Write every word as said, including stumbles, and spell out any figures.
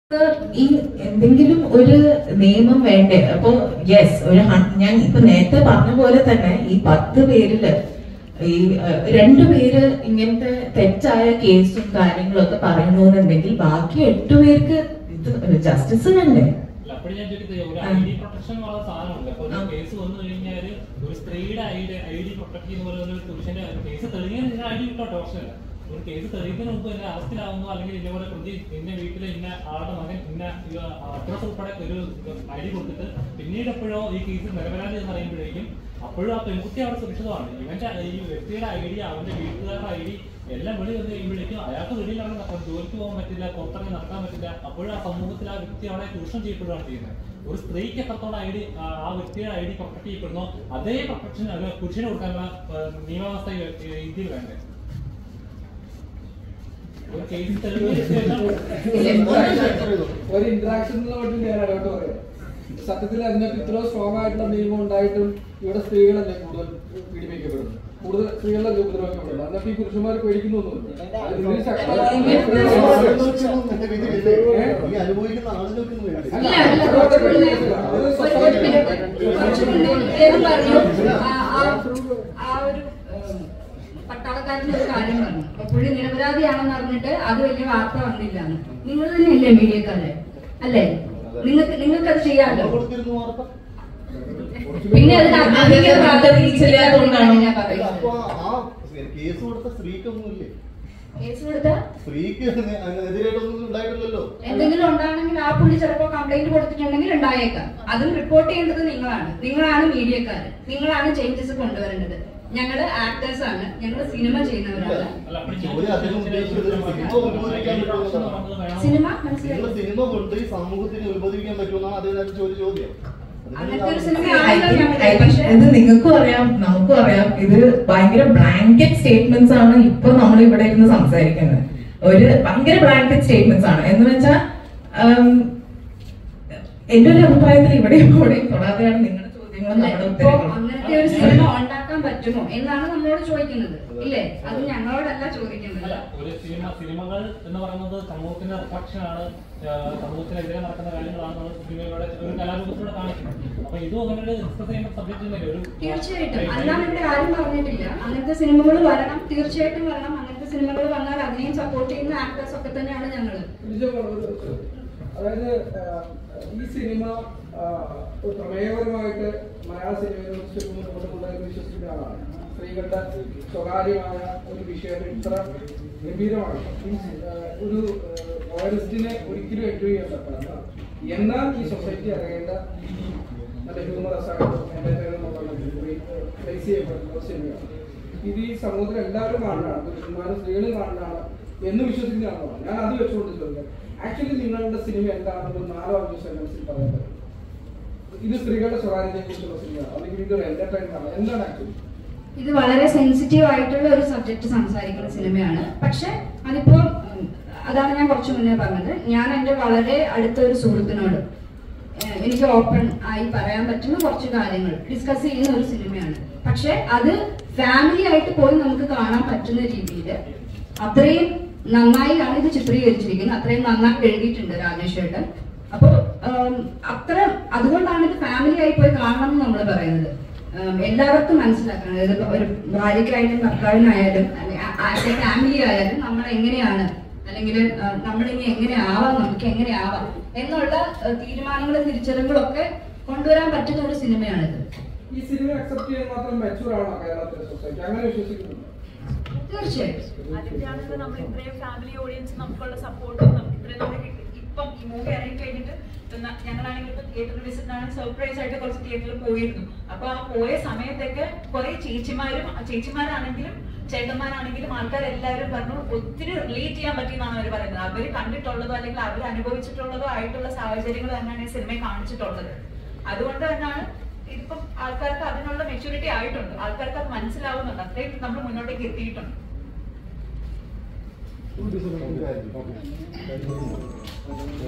ഈ എന്തെങ്കിലും ഒരു നിയമം വേണ്ടേ? അപ്പൊ യെസ്, ഒരു ഞാൻ ഇപ്പൊ നേരത്തെ പറഞ്ഞ പോലെ തന്നെ ഈ പത്ത് പേരില് ഈ രണ്ടു പേര് ഇങ്ങനത്തെ തെറ്റായ കേസും കാര്യങ്ങളും ഒക്കെ പറയുന്നുണ്ടെങ്കിൽ ബാക്കി എട്ടു പേർക്ക് ഇത് ജസ്റ്റിസ് വേണ്ടേ? കേസ് വന്നു കഴിഞ്ഞാൽ ഒരു സ്ത്രീയുടെ ഐ ഡി പ്രൊട്ടക്ട് ചെയ്യുന്ന പോലെ ഒരു പുരുഷന്റെ കേസ് തെളിയാൻ ഐ ഡി കിട്ടോട്ടെ, പ്രശ്നമില്ല. ഒരു കേസ് തെളിയിക്കുന്നതിന് മുമ്പ് തന്നെ അറസ്റ്റിലാവുന്നു, അല്ലെങ്കിൽ ഇതേപോലെ പ്രതി ഇന്ന വീട്ടിലെ ഇന്ന ആളുടെ മകൻ ഇന്ന അഡ്രസ് ഉൾപ്പെടെ ഒരു ഐ ഡി കൊടുത്തിട്ട് പിന്നീട് എപ്പോഴോ ഈ കേസ് നിരപരാധി എന്ന് പറയുമ്പോഴേക്കും അപ്പോഴും ആ പെൺകുട്ടി അവിടെ സുരക്ഷിതമാണ്. ഇവന്റെ ഈ വ്യക്തിയുടെ ഐ ഡി, അവന്റെ വീട്ടുകാരുടെ ഐ ഡി എല്ലാം വെളി വന്ന് കഴിയുമ്പോഴേക്കും അയാൾക്ക് വെളിയിലാണ് ജോലിക്ക് പോകാൻ പറ്റില്ല, പുറത്തിറങ്ങി നടക്കാൻ പറ്റില്ല. അപ്പോഴും ആ സമൂഹത്തിൽ ആ വ്യക്തി അവിടെ ചൂഷണം ചെയ്യപ്പെടുകയാണ് ചെയ്യുന്നത്. ഒരു സ്ത്രീക്ക് എത്രത്തോളം ഐ ഡി ആ വ്യക്തിയുടെ ഐ ഡി പ്രൊട്ടക്ട് ചെയ്യപ്പെടുന്നോ അതേ പ്രൊട്ടക്ഷൻ പുരുഷന് കൊടുക്കാനുള്ള നിയമവ്യവസ്ഥ ഇന്ത്യയിൽ വേണ്ടേ? ഒരു ഇന്ററാക്ഷനിലോട്ട് ഞാൻ അടോട്ട് പറയാം. സത്യത്തിൽ അതിനകത്ത് ഇത്ര സ്ട്രോങ് ആയിട്ടുള്ള നിയമം ഉണ്ടായിട്ടും ഇവിടെ സ്ത്രീകളല്ലേ കൂടുതൽ പീഡിപ്പിക്കപ്പെടുന്നു, കൂടുതൽ സ്ത്രീകളല്ലേ ഉപദ്രവിക്കപ്പെടുന്നു. അതിനകത്ത് ഈ പുരുഷന്മാർ പേടിക്കുന്നൊന്നുമില്ല. പട്ടാളക്കാരൻ്റെ ഒരു കാര്യം പറഞ്ഞു, പുള്ളി നിരപരാധിയാണെന്ന് അറിഞ്ഞിട്ട് അത് വലിയ വാർത്ത വന്നില്ല. നിങ്ങൾ തന്നെയല്ലേ മീഡിയക്കാരെ, അല്ലേ? നിങ്ങൾക്ക് നിങ്ങൾക്ക് അത് ചെയ്യാമല്ലോ. പിന്നെ അതിന് അധികം പ്രാധാന്യമില്ലാത്തതുകൊണ്ടാണ് ഞാൻ പറയുന്നത്. കേസ് കൊടുത്ത എന്തെങ്കിലും ഉണ്ടാണെങ്കിൽ ആ പുള്ളി ചിലപ്പോൾ കംപ്ലൈന്റ് കൊടുത്തിട്ടുണ്ടെങ്കിൽ ഉണ്ടായേക്കാം. അതും റിപ്പോർട്ട് ചെയ്യേണ്ടത് നിങ്ങളാണ്. നിങ്ങളാണ് മീഡിയക്കാര്, നിങ്ങളാണ് ചേഞ്ചസ് കൊണ്ടുവരേണ്ടത്. ഞങ്ങള് ആക്ടേഴ്സ് ആണ്, ഞങ്ങള് സിനിമ ചെയ്യുന്നവരാണ്. സിനിമ സിനിമ കൊണ്ട് ഈ സമൂഹത്തിന് ഉത്ബോധിപ്പിക്കാൻ പറ്റുമെന്നാണ് അതിനകത്ത് ചോദ്യം. ഇത് നിങ്ങൾക്കും അറിയാം, നമുക്കും അറിയാം. ഇത് ഭയങ്കര ബ്ലാങ്കറ്റ് സ്റ്റേറ്റ്മെന്റ്സ് ആണ് ഇപ്പൊ നമ്മൾ ഇവിടെ ഇരുന്ന് സംസാരിക്കുന്നത്. ഒരു ഭയങ്കര ബ്ലാങ്കറ്റ് സ്റ്റേറ്റ്മെന്റ്സ് ആണ്. എന്ന് വെച്ചാൽ എന്റെ ഒരു അഭിപ്രായത്തിൽ ഇവിടെയും അവിടെയും തൊടാതെയാണ് നിങ്ങളുടെ ചോദ്യങ്ങളും നമ്മുടെ ഉത്തരങ്ങളും. അങ്ങനത്തെ ഒരു സിനിമ ഉണ്ടാക്കാൻ പറ്റുമോ എന്നാണ് നമ്മളോട് ചോദിക്കുന്നത്, ഇല്ലേ? അത് ഞങ്ങളോടല്ല ചോദിക്കുന്നത്. ഒരു സിനിമ സിനിമകൾ എന്ന് പറയുന്നത് സമൂഹത്തിന്റെ റിഫ്ലക്ഷൻ ആണ്, സമൂഹത്തിനെതിരെ നടക്കുന്ന കാര്യങ്ങളാണ് സിനിമയുടെ ഒരു കലാരൂപത്തിലൂടെ കാണിക്കുന്നത്. അപ്പൊ ഇതും അങ്ങനെ ഒരു ഡിസ്കസ് ചെയ്യുന്ന സബ്ജക്ട് തന്നെയല്ലേ? ഒരു തീർച്ചയായിട്ടും അല്ലാതെ ഇവിടെ ആരും പറഞ്ഞിട്ടില്ല. അങ്ങനത്തെ സിനിമകൾ വരണം, തീർച്ചയായിട്ടും വരണം. അങ്ങനത്തെ സിനിമകൾ വന്നാൽ അതിനെയും സപ്പോർട്ട് ചെയ്യുന്ന ആക്ടേഴ്സ് ഒക്കെ തന്നെയാണ് ഞങ്ങള്. അതായത് ഈ സിനിമ പ്രമേയപരമായിട്ട് മലയാള സിനിമയിൽ വിശ്വസിക്കുന്ന ആളാണ്. സ്ത്രീകളുടെ സ്വകാര്യമായ ഒരു വിഷയം ഇത്ര ഗംഭീരമാണ്. ഒരു വോയറിസ്റ്റിനെ ഒരിക്കലും എൻജോയ് ചെയ്യാൻ പറ്റില്ല. എന്നാൽ ഈ സൊസൈറ്റി അറിയേണ്ട നല്ല ഹ്യൂമറസ് ആയിട്ട് പ്ലേസ് ചെയ്യപ്പെടുന്ന സിനിമയാണ്. ഇത് ഈ സമൂഹത്തിൽ എല്ലാവരും കാണുന്നതാണ്, പുരുഷന്മാരും സ്ത്രീകളും കാണുന്നതാണ് എന്ന് വിശ്വസിക്കുന്ന ആളാണ്. ഞാൻ അത് വെച്ചുകൊണ്ട് ചോദിക്കാം, ആക്ച്വലി നിങ്ങളുടെ സിനിമ എന്താണെന്ന് നാലോ അഞ്ചോ സെന്റൻസിൽ പറയാൻ പറ്റും. ഇത് സ്ത്രീകളുടെ സ്വകാര്യതയെ കുറിച്ചുള്ള സിനിമയാണ്, അല്ലെങ്കിൽ ഇതൊരു എന്റർടൈൻമെന്റ് ആണ്, എന്താണ് ആക്ച്വലി? ഇത് വളരെ സെൻസിറ്റീവ് ആയിട്ടുള്ള ഒരു സബ്ജക്ട് സംസാരിക്കുന്ന സിനിമയാണ്. പക്ഷെ അതിപ്പോ അതാണ് ഞാൻ കുറച്ചു മുന്നേ പറഞ്ഞത്. ഞാൻ എൻ്റെ വളരെ അടുത്ത ഒരു സുഹൃത്തിനോട് എനിക്ക് ഓപ്പൺ ആയി പറയാൻ പറ്റുന്ന കുറച്ച് കാര്യങ്ങൾ ഡിസ്കസ് ചെയ്യുന്ന ഒരു സിനിമയാണ്. പക്ഷെ അത് ഫാമിലി ആയിട്ട് പോയി നമുക്ക് കാണാൻ പറ്റുന്ന രീതിയിൽ അത്രയും നന്നായിയാണ് ഇത് ചിത്രീകരിച്ചിരിക്കുന്നത്. അത്രയും നന്നായി എഴുതിയിട്ടുണ്ട് രാജേഷ് ചേട്ടൻ. അപ്പൊ അത്ര അതുകൊണ്ടാണ് ഇത് ഫാമിലി ആയി പോയി കാണണം എന്ന് നമ്മൾ പറയുന്നത്. എല്ലാവർക്കും മനസ്സിലാക്കണം, അതായത് ഒരു ഭാര്യയ്ക്കായാലും ഭർത്താവിനായാലും ഫാമിലി ആയാലും നമ്മൾ എങ്ങനെയാണ്, അല്ലെങ്കിൽ നമ്മളിനി എങ്ങനെ ആവാം, നമുക്ക് എങ്ങനെ ആവാം എന്നുള്ള തീരുമാനങ്ങളും തിരിച്ചറിവുകളൊക്കെ കൊണ്ടുവരാൻ പറ്റുന്ന ഒരു സിനിമയാണിത്. ഈ സിനിമ അക്സെപ്റ്റ് ചെയ്യാൻ മാത്രം മെച്ചൂർ ആണോ കേരളത്തിലെ സൊസൈറ്റി? അങ്ങനെ വിശ്വസിക്കുന്നുണ്ടോ? തീർച്ചയായിട്ടും അതിന്റെയാണെങ്കിൽ നമ്മൾ ഇത്രയും ഫാമിലി ഓഡിയൻസ് നമുക്കുള്ള സപ്പോർട്ടും ഇത്രയും നമുക്ക് ഇപ്പം ഈ മൂവി ഇറങ്ങി കഴിഞ്ഞിട്ട് ഞങ്ങളാണെങ്കിൽ ഇപ്പൊ തിയേറ്ററിൽ വിസിറ്റ് ആണ് സർപ്രൈസ് ആയിട്ട് കുറച്ച് തിയേറ്ററിൽ പോയിരുന്നു. അപ്പൊ ആ പോയ സമയത്തൊക്കെ കുറെ ചേച്ചിമാരും ചേച്ചിമാരാണെങ്കിലും ചേട്ടന്മാരാണെങ്കിലും ആൾക്കാരെല്ലാവരും പറഞ്ഞു ഒത്തിരി റിലേറ്റ് ചെയ്യാൻ പറ്റിയെന്നാണ് അവർ പറയുന്നത്. അവർ കണ്ടിട്ടുള്ളതോ അല്ലെങ്കിൽ അവർ അനുഭവിച്ചിട്ടുള്ളതോ ആയിട്ടുള്ള സാഹചര്യങ്ങൾ തന്നെയാണ് ഈ സിനിമയെ കാണിച്ചിട്ടുള്ളത്. അതുകൊണ്ട് തന്നെയാണ് ഇപ്പം ആൾക്കാർക്ക് അതിനുള്ള മെച്യൂരിറ്റി ആയിട്ടുണ്ട്, ആൾക്കാർക്ക് അത് മനസ്സിലാവുന്നുണ്ട്, അത്രയും നമ്മൾ മുന്നോട്ടേക്ക് എത്തിയിട്ടുണ്ട്.